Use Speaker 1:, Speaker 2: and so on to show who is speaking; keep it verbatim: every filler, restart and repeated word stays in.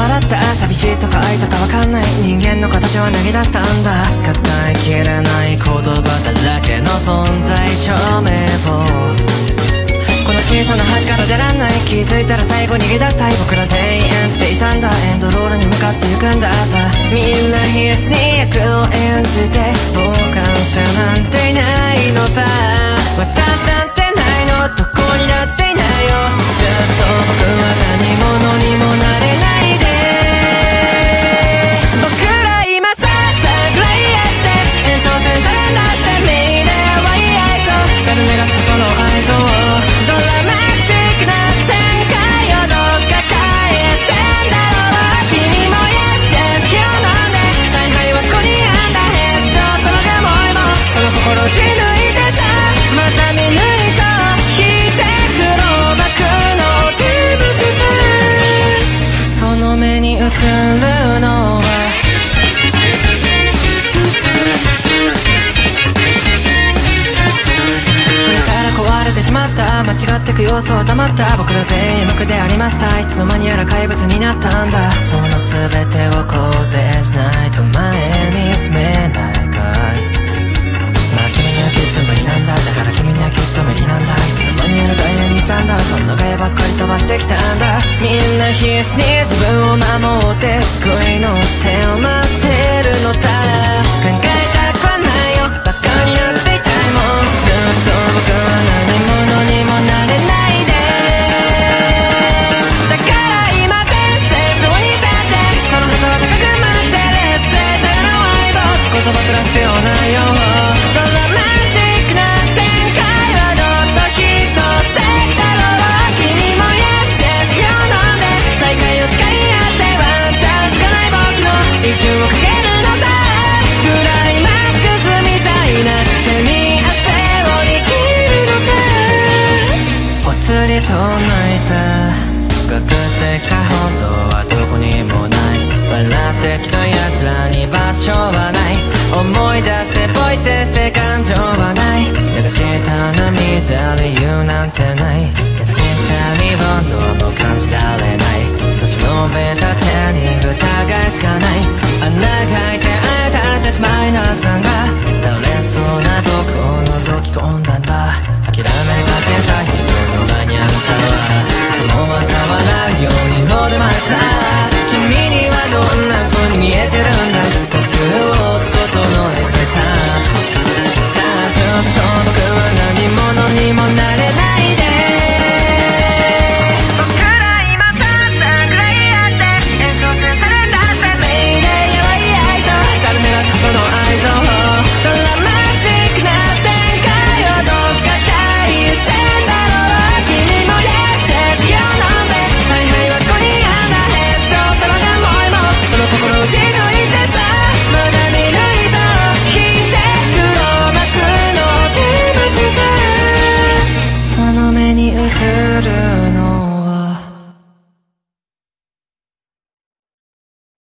Speaker 1: だった寂しいとか愛とかわかんない人間の形は投げ出したんだ抱えきれない言葉だらけの存在証明をこの小さな箱から出らんない気づいたら最後逃げ出したい僕ら全員演じていたんだエンドロールに向かって行くんだみんな必死に役を演じて傍観者なんていないのさ私なんてないのどこにだっていないよずっと僕は何者にもなれないで僕ら今ささぐらいやって延長線サレンダーして目で淡い愛想誰目がつくその愛想をドラマチックな展開をどっか返してんだろう君も Yes Yes 今日なんで大敗はここにあんだへっしょその思いもその心打ち抜いてさまた見抜いた引いて黒幕のギブスその目に映るのは壊れてしまった間違ってく要素は溜まった僕ら全員無垢でありましたいつの間にやら怪物になったんだその全てを肯定しないと前に進めないかいまあ君にはきっと無理なんだだから君にはきっと無理なんだいつの間にやら外野にいたんだそんな外野ばっかり飛ばしてきたんだみんな必死に自分を守って救いの手を待ってるのさ考えたくはないよバカになっていたいもんずっと僕は何者にもなれないでだから今ベッセージ上に立ってその旗は高く舞って劣勢ただの相棒言葉すら必要ないよドラマチックな展開はどっとヒットしてきたろう君も Yes Yes 今日飲んで再会を誓い合ってワンチャンしかない僕の一瞬をかけるのさクライマックスみたいな手にぽつりと泣いた隠してきた本当はどこにもない笑ってきた奴らに場所はない思い出してポイってして感情はない流した涙理由なんてない優しさに温度も感じられない差し伸べた手に疑いしかない